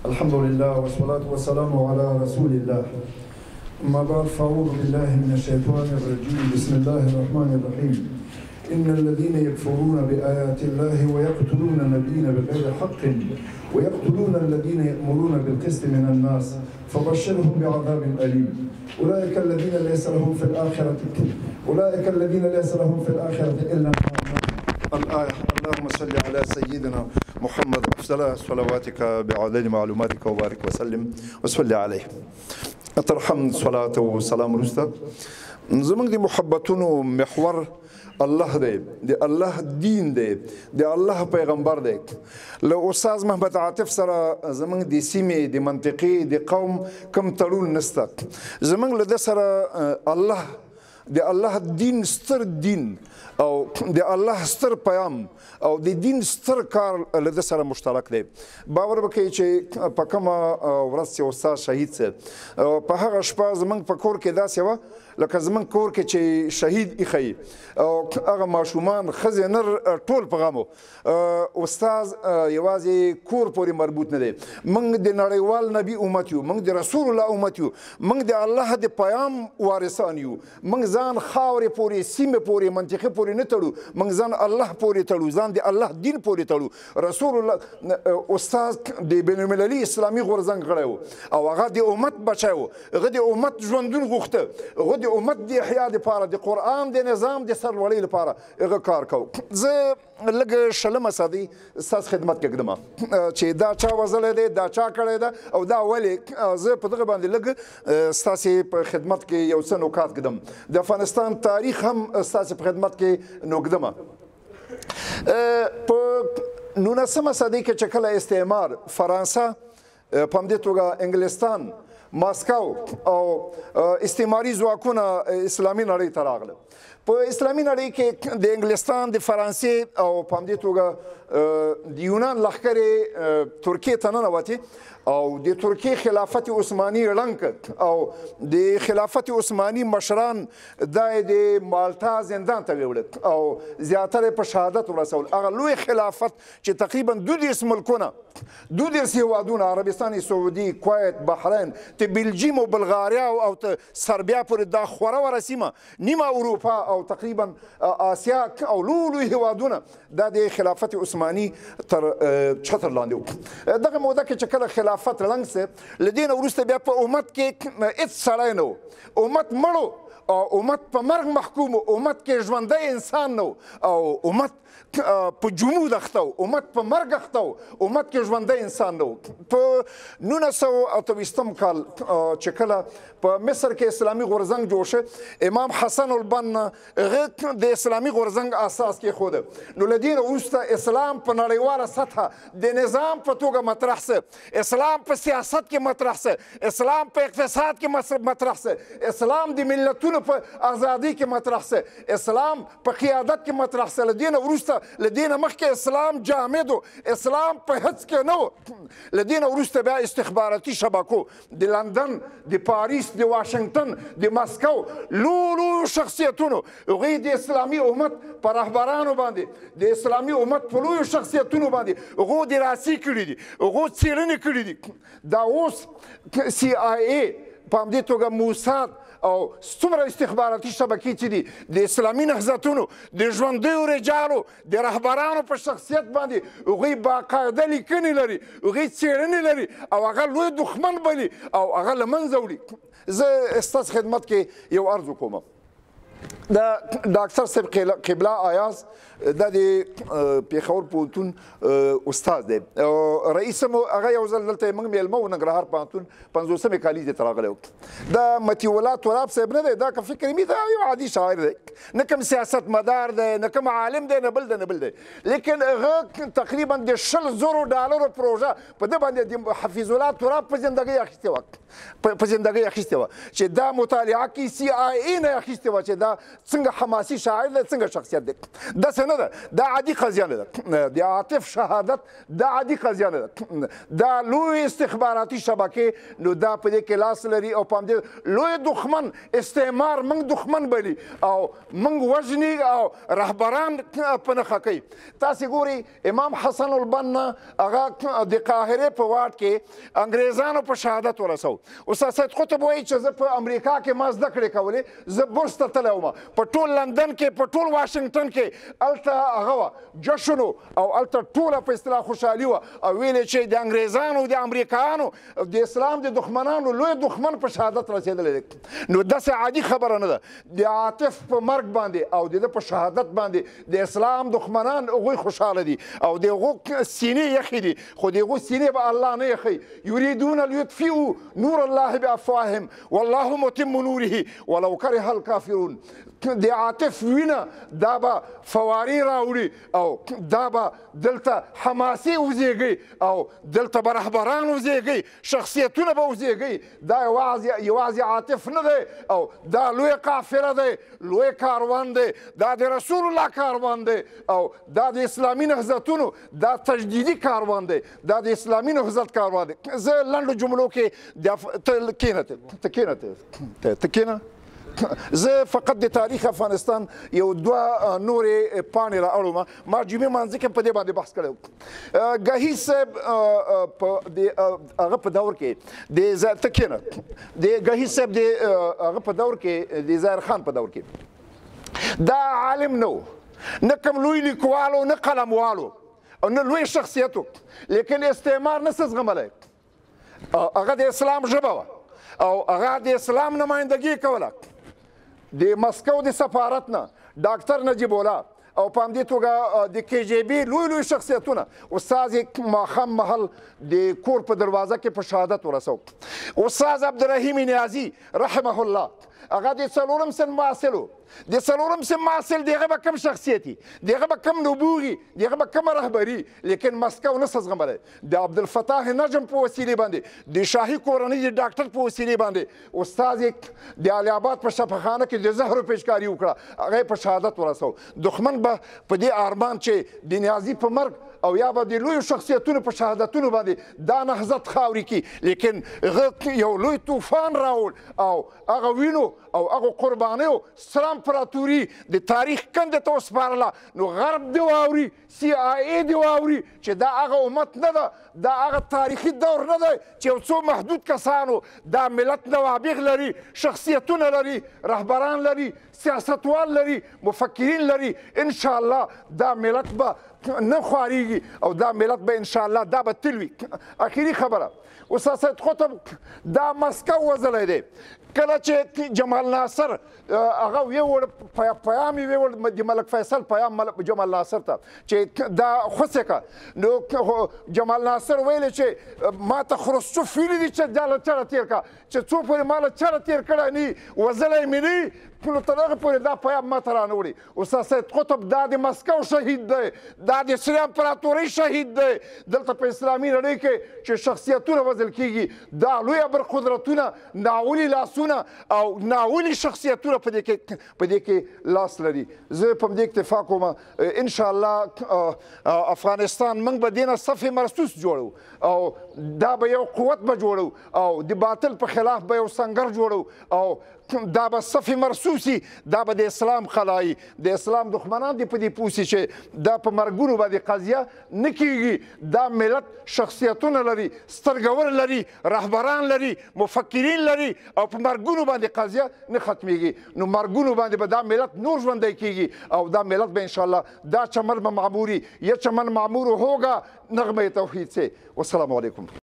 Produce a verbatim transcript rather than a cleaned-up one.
الحمد لله والصلاة والسلام على رسول الله. أما بعد فأعوذ بالله من الشيطان الرجيم. بسم الله الرحمن الرحيم. إن الذين يكفرون بآيات الله ويقتلون النبيين بغير حق ويقتلون الذين يأمرون بالقسط من الناس فبشرهم بعذاب أليم. أولئك الذين ليس لهم في الآخرة أولئك الذين ليس لهم في الآخرة إلا الآية. اللهم صل على سيدنا محمد أفضل صلواتك بعدد معلوماتك وبارك وسلم وصل عليه. أترحم صلاة وسلام رسول زمن دي محبتونو محور الله دی د الله دین دی د الله پیغمبر دی. له استاد محمد عاطف سره زمونږ د سیمې د منطقې د قوم کم تړون نسته. زمونږ له ده سره الله د الله دین ستر دین او د الله ستر پیام او د دین ستر کار له ده سره مشترک دی. باور وکړئ چې په کومه ورځ چې استاد شهید څه په هغه شپه زمونږ په کور کې داسې وه لکه زمونږ کور کې چې شهید ایښی او هغه ماشومان ښځې نر ټول په غم و. استاد یوازې کور پورې مربوط نه دی. موږ د نړیوال نبي امت یو، موږ د رسول الله امت یو، موږ د الله د پیام وارثان یو. موږ ځان خاورې پورې سیمې پورې منطقې پورې نه تړو، موږ ځان الله پورې تړو، ځان د الله دین پورې تړو. رسول الله استاد د بین المللي اسلامي غورځنګ غړی و او هغه د امت بچی و، هغه د امت ژوندون غوښته، هغه د امت د احیا دپاره د قرآن د نظام د سرلوړۍ لپاره هغه کار کو. زه لږ شلمه صدۍ ستاسو خدمت کې ږدم چې دا چا وزلی دی، دا چا کړی ده او دا ولې. زه په دغه باندې لږ ستاسې په خدمت کې یو څه نکات ږدم. د افغانستان تاریخ هم ستاسې په خدمت کې نوږدمه. په نولسمه صدۍ کې چې کله استعمار فرانسه په همدې توګه انګلستان ماسکو او استعماري ځواکونه اسلامي نړۍ ته راغله. په اسلامي نړۍ کې د انګلستان د فرانسې او په همدې توګه د یونان لښکرې ترکیې ته ننوتې او د ترکیې خلافت عثماني ړنګ کړ او د خلافت عثماني مشران دا یې د مالټا زندان ته ویوړل او زیاتره په شهادت ورسول. هغه لوی خلافت چې تقریبا دوه دېرش ملکونه دوه دېرش هېوادونه عربستان سعودي، کویت، بحرین، ته بلجیم او بلغاریا او ته سربیا پورې دا خوره وره سیمه نیمه اروپا او تقریبا آسیا او لوی لوی هېوادونه دا د خلافت عثماني تر چتر لاندې وو. دغه موده کې چې کله خلافت ړنګ سه له دې نه وروسته بیا په امت کې هېڅ سړی نه و. امت مړ او امت په مرګ محکوم و، امت کې ژوندی انسان نه او امت په جمود اخته و، امت په مرګ اخته و، امت کې ژوندی انسان نه و. په نولس سوه اته ویشتم کال چې کله په مصر کې اسلامي غورځنګ جوړ شه، امام حسن البنا هغه د اسلامي غورځنګ اساس کېښوده. نو له دې نه وروسته اسلام په نړیواله سطحه د نظام په توګه مطرح سه، اسلام په سیاست کې مطرح سه، اسلام په اقتصاد کې مطرح سه، اسلام د ملتونو په ازادۍ کې مطرح سه، اسلام په قیادت کې مطرح سه. له دې نه وروسته له دې نه مخکې اسلام جامد و، اسلام په هڅ کې نه و. له دې نه وروسته بیا استخباراتي شبکو د لندن، د پاریس، د واشنګټن، د مسکو لوی لوی شخصیتونو هغوی د اسلامي امت په رهبرانو باندې، د اسلامي امت په لویو شخصیتونو باندې هغو دراسي کړي دي، هغو څېړنې کړي دي. دا اوس سی آی ای په همدې توګه موساد او څومره استخباراتي شبکې چې دي د اسلامي نهضتونو د ژوندیو رجالو د رهبرانو په شخصیت باندې هغوی باقاعده لیکنې لري، هغوی څېړنې لري او هغه لوی دښمن بلي او هغه له منځه وړي. زه ستاسو خدمت کې یو عرض وکوم. دا ډاکټر صاحب قبله ایاز دا د پېښور پوهنتون استاد دی، رئیس هم هغه یو ځل دلته موږ میلمه و ننګرهار پوهنتون پنځوسمې کالیزې ته راغلی و. دا مطیع الله تراب صاحب نه دی، دا که فکر مې دا یو عادي شاعر دی، نه کوم سیاست مدار دی، نه کوم عالم دی، نه بل دی نه بل دی. لیکن هغه تقریبا د شل زرو ډالرو پروژه په ده باندې د حفیظ الله تراب په زندګۍ اخیستې وه په زندګۍ اخیستې وه چې دا مطالعه کې سی آی ای نه اخیستې وه چې دا څنګه حماسي شاعر دی څنګه شخصیت دی داسې نه ده دا عادي قضیه نه ده د عاطف شهادت دا عادي قضیه نه ده دا لوی استخباراتي شبکې نو دا په دې کې لاس لري او په همدې لوی دښمن استعمار موږ دښمن بلي او موږ وژني او رهبران په نښه کوي تاسې ګورئ امام حسن البنا هغه د قاهرې په واټ کې انګریزانو په شهادت ورسو استاد سید قطب وایي چې زه په امریکا کې ما زده کړې کولې زه بورس ته تللی وم په ټول لندن کې په ټول واشنګټن کې هلته هغه وه جشن او هلته ټوله په اصطلاح خوشحالي وه او ویلې چې د انګریزانو د امریکایانو د اسلام د دښمنانو لوی دښمن په شهادت رسېدلی دی نو داسې عادي خبره نه ده د عاطف په مرګ باندې او د ده په شهادت باندې د اسلام دښمنان هغوی خوشحاله دي او د هغو سینې یخې دي خو د هغو سینې به الله نه یخوي یریدون لیطفئوا نور الله بافواههم والله متم نوره ولو كره الكافرون د عاطف وینه دا به فوارې راوړي او دا به دلته حماسي وزیږي او دلته به رهبران وزیږي شخصیتونه به وزیږي دا یوازې یوازې عاطف نه دی او دا لوی قافله دی لوی کاروان دی دا د رسول الله کاروان دی او دا د اسلامي نهضتونو دا تجدیدي کاروان دی دا د اسلامي نهضت کاروان دی زه لنډو جملو کې ته کښېنه ته کښېنه ته کښېنه زه فقط د تاریخ افغانستان یو دوه نورې پاڼې را اړوم ما جمعې مانځه کې په دې باندې بحث کړی و ګهیز صاحب په د هغه په دور کې د ته کښېنه د ګهیز صاحب د هغه په دور کې د ظاهر خان په دور کې دا عالم نه و نه کوم لوی لیکوالو نه قلموالو او نه لوی شخصیتو لیکن استعمار نه څه زغملی هغه د اسلام ژبه وه او هغه د اسلام نمایندګي کوله د مسکو د سفارت نه ډاکټر نجیب الله او په همدې توګه د کې جی بي لوی لوی شخصیتونه استاد یې ماښام مهال د کور په دروازه کې په شهادت ورسو استاد عبدالرحیم نیازي رحمه الله هغه د څلورم سن محصل و د څلورم سن محصل د هغه به کم شخصیت وي د هغه به کم نبوغ وي د هغه به کمه رهبري لیکن مسکو نه څه زغملی د عبدالفتاح نجم په وسیلې باندې د شاهي کورنۍ د ډاکټر په وسیلې باندې استاد یې د علي آباد په شفاخانه کې د زهرو پیشکاري وکړه هغه یې په شهادت ورسو دښمن به په دې ارمان چې د نیازي په مرګ او یا به د لویو شخصیتونو په شهادتونو باندې دا نهضت خاورې کړي لیکن هغه یو لوی طوفان راوړ او هغه وینو او هغه قربانیو سره امپراتوري د تاریخ کنده ته وسپارله نو غرب دې واوري سی آی ای دې واوري چې دا هغه امت نه ده دا هغه تاریخي دور نه دی چې یو څو محدود کسانو دا ملت نوابغ لري شخصیتونه لري رهبران لري سیاستوال لري مفکرین لري انشاءالله دا ملت به نه خوارېږي او دا ملت به انشاءالله دا به تل وي اخري خبره استاد سید قطب دا مسکو وځلی دی کله چې جمال ناصر هغه ویوړ پیام یې ویوړ د ملک فیصل پیام جمال ناصر ته چې دا خوڅې که نو جمال ناصر ویلی چې ما ته خروشچوف ویلي دي چې دا له چره تېر که چې څو پورې ما له چره تېر کړی نه وژلی مې نه نو تر هغه پورې دا پیام ما ته رانه وړي استاد سید قطب دا د مسکو شهید دی دا د سری امپراتورۍ شهید دی دلته په اسلامي نړۍ کې چې شخصیتونه وژل کېږي دا لوی ابرقدرتونه ناولي لاسونه او ناولي شخصیتونه په دې کې په دې کې لاس لري زه په دې اکتفا کوم انشاءالله افغانستان موږ به دې نه صف مرصوص جوړو او دا به یو قوت به جوړو او د باطل په خلاف به یو سنګر جوړو او دا به صف مرصوصي دا به د اسلام خلایي د اسلام دښمنان دې په دې پوه سي چې دا په مرګونو باندې قضیه نه کېږي دا ملت شخصیتونه لري سترګور لري رهبران لري مفکرین لري او په مرګونو باندې قضیه نه ختمېږي نو مرګونو باندې به دا ملت نور ژوندی کېږي او دا ملت به انشاءالله دا چمن به معموري یا چمن معمور ہوگا نغمه توحید سے والسلام علیکم